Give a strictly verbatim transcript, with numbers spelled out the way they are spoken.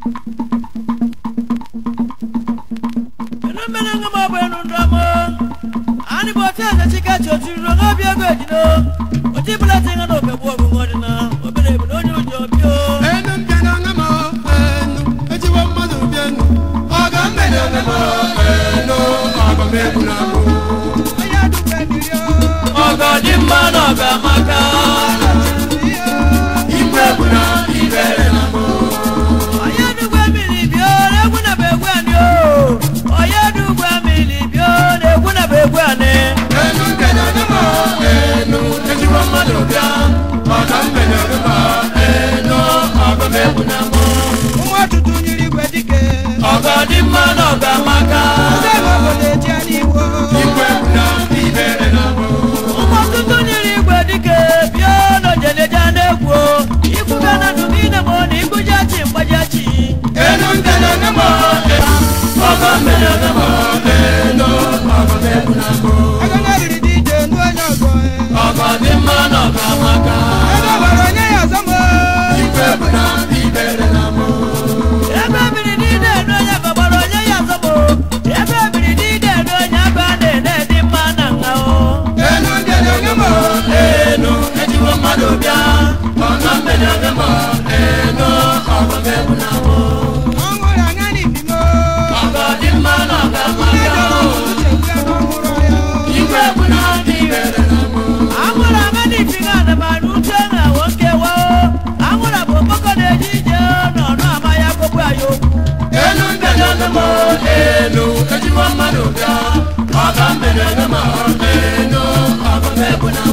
Enumenanga mabenu ndamo. Ani bote Ezechi chotu ronga biago edino. Oti bulatinga no be bo ngodina. Obele bu no nyojo bio. Enum jananga mo enu. Eji wa madu bienu. Aga menanga mo enu. Aga mebuna mo. Aya du bedio. Aga dimma no ga maka. Imbe buna ibere na mo. Aya du gwa mili bio le guna be gwa ni o. Aya du gwa mili bio le guna be gwa ni. Enum jananga mo enu. Eji wa madu bienu. Aga menanga mo enu. Aga mebuna mo. Nwa tutu nyiri gwedike. Aga dimma no ga maka. Sebo bode tiani wo. Imbe buna ibere na mo. Nwa tutu nyiri gwedike bio no jene jane gwo. Iku gana dumine mo ni iku jachi mbajachi. Enum jananga mo enu. Aga menanga mo enu. Aga mebuna mo. Aga ngari dije nwa nyogo. Aga dimma no ga maka. Eba baronya ya samo. Imbe buna ibere na mo. Ebe biri dide no nya ga baronya ya zabo. Ebe biri dide no nya ga ne ne dimma na ngao. Enu jananga mo enu. Eji wa madu bia. Aga menanga mo enu. Aga mebuna mo. Ongora ngani bimo. Aga dimma no ga maka. Imbe buna ibere na mo. Angora ngani finga na manuta na wonke wo. Angora boboko de jije no no amaya ko bwayo. Enu jananga mo enu. Eji wa madu bia. Aga menanga mo enu. Aga mebuna mo.